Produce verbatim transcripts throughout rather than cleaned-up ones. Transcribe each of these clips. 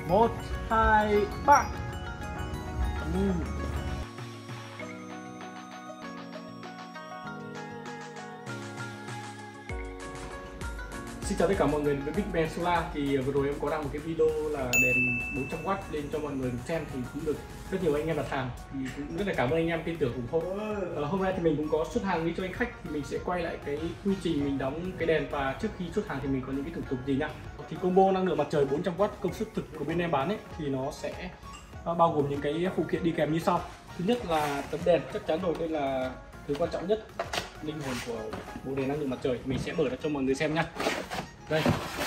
Một, hai, ba. Ừ. Xin chào tất cả mọi người đến với Big Ben Solar. Thì vừa rồi em có đăng một cái video là đèn bốn trăm oát lên cho mọi người xem thì cũng được rất nhiều anh em đặt hàng, thì cũng rất là cảm ơn anh em tin tưởng ủng hộ. Ờ, hôm nay thì mình cũng có xuất hàng đi cho anh khách, thì mình sẽ quay lại cái quy trình mình đóng cái đèn và trước khi xuất hàng thì mình có những cái thủ tục gì nhá. Thì combo năng lượng mặt trời bốn trăm oát công suất thực của bên em bán ấy thì nó sẽ bao gồm những cái phụ kiện đi kèm như sau. Thứ nhất là tấm đèn, chắc chắn rồi, đây là thứ quan trọng nhất, linh hồn của bộ đèn năng lượng mặt trời. Mình sẽ mở ra cho mọi người xem nhá. Đây,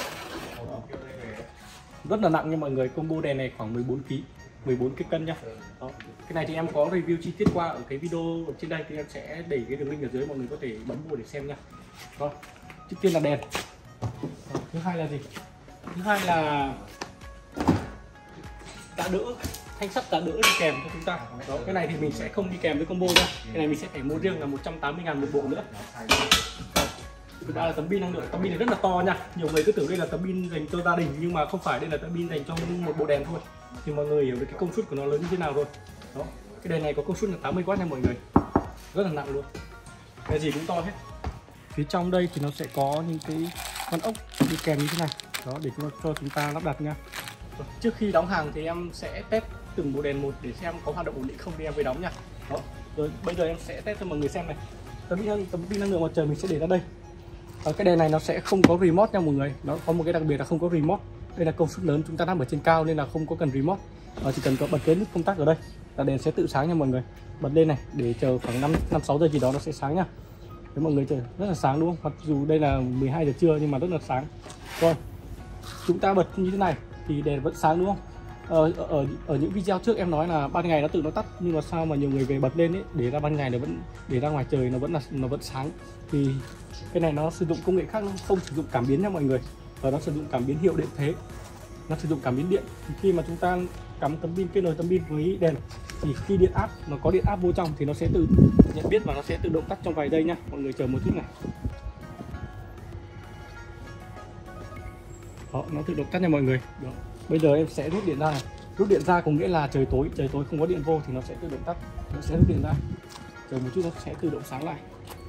rất là nặng nha mọi người, combo đèn này khoảng mười bốn ki lô gam, mười bốn cái cân nhá. Đó. Cái này thì em có review chi tiết qua ở cái video ở trên đây, thì em sẽ để cái đường link ở dưới, mọi người có thể bấm vào để xem nha. Đó. Trước tiên là đèn. Đó. Thứ hai là gì? Thứ hai là tạ đỡ, thanh sắt tạ đỡ đi kèm cho chúng ta. Đó. Cái này thì mình sẽ không đi kèm với combo nha. Cái này mình sẽ phải mua riêng là một trăm tám mươi ngàn một bộ nữa. Thứ ba là tấm pin năng lượng. Tấm pin này rất là to nha, nhiều người cứ tưởng đây là tấm pin dành cho gia đình nhưng mà không phải, đây là tấm pin dành cho một bộ đèn thôi, thì mọi người hiểu được cái công suất của nó lớn như thế nào rồi. Đó, cái đèn này có công suất là tám mươi oát nha mọi người, rất là nặng luôn, cái gì cũng to hết. Phía trong đây thì nó sẽ có những cái con ốc đi kèm như thế này, đó, để cho, cho chúng ta lắp đặt nha. Trước khi đóng hàng thì em sẽ test từng bộ đèn một để xem có hoạt động ổn định không thì em mới đóng nha. Đó, rồi bây giờ em sẽ test cho mọi người xem này. Tấm pin tấm pin năng lượng mặt trời mình sẽ để ra đây. Ở cái đèn này nó sẽ không có remote nha mọi người, nó có một cái đặc biệt là không có remote. Đây là công suất lớn, chúng ta đang ở trên cao nên là không có cần remote. Ờ, chỉ cần có bật cái nút công tắc ở đây là đèn sẽ tự sáng nha mọi người. Bật lên này để chờ khoảng năm sáu giờ gì đó nó sẽ sáng nha. Đấy, mọi người chờ rất là sáng đúng không? Mặc dù đây là mười hai giờ trưa nhưng mà rất là sáng. Rồi chúng ta bật như thế này thì đèn vẫn sáng đúng không? Ở, ở ở những video trước em nói là ban ngày nó tự nó tắt, nhưng mà sao mà nhiều người về bật lên ấy, để ra ban ngày nó vẫn để ra ngoài trời nó vẫn là nó vẫn sáng. Thì cái này nó sử dụng công nghệ khác, nó không sử dụng cảm biến nha mọi người, và nó sử dụng cảm biến hiệu điện thế, nó sử dụng cảm biến điện. Thì khi mà chúng ta cắm tấm pin, kết nối tấm pin với đèn, thì khi điện áp nó có điện áp vô trong thì nó sẽ tự nhận biết và nó sẽ tự động tắt trong vài giây nhá. Mọi người chờ một chút này. Đó, nó tự động tắt nha mọi người. Đó. Bây giờ em sẽ rút điện ra này. Rút điện ra có nghĩa là trời tối, trời tối không có điện vô thì nó sẽ tự động tắt. Nó sẽ rút điện ra. Chờ một chút nó sẽ tự động sáng lại.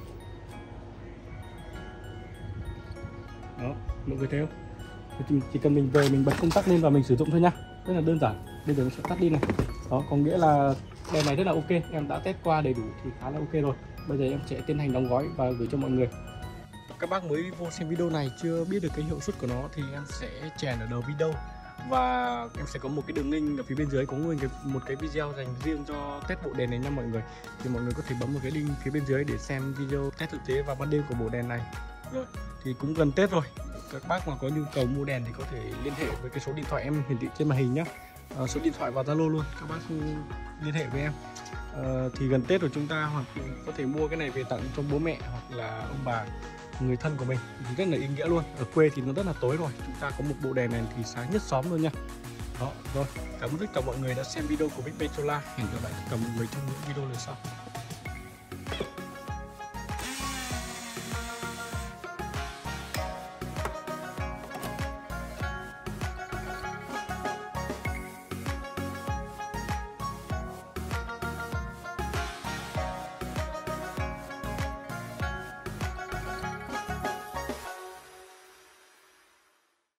Đó, mọi người thấy không? Chỉ, chỉ cần mình về mình bật công tắc lên và mình sử dụng thôi nhá. Rất là đơn giản. Bây giờ nó sẽ tắt đi này. Đó, có nghĩa là đèn này rất là ok. Em đã test qua đầy đủ thì khá là ok rồi. Bây giờ em sẽ tiến hành đóng gói và gửi cho mọi người. Các bác mới vô xem video này chưa biết được cái hiệu suất của nó thì em sẽ chèn ở đầu video, và em sẽ có một cái đường link ở phía bên dưới, có nguyên cái, một cái video dành riêng cho test bộ đèn này nha mọi người. Thì mọi người có thể bấm một cái link phía bên dưới để xem video test thực tế vào ban đêm của bộ đèn này. Rồi thì cũng gần Tết rồi, các bác mà có nhu cầu mua đèn thì có thể liên hệ với cái số điện thoại em hiển thị trên màn hình nhé. À, số điện thoại và Zalo luôn, các bác liên hệ với em. À, thì gần Tết rồi chúng ta hoặc có thể mua cái này về tặng cho bố mẹ hoặc là ông bà, người thân của mình, thì rất là ý nghĩa luôn. Ở quê thì nó rất là tối rồi, chúng ta có một bộ đèn này thì sáng nhất xóm luôn nha. Đó, rồi, cảm ơn tất cả mọi người đã xem video của Big Ben Solar. Hẹn gặp lại tất cả mọi người trong những video lần sau.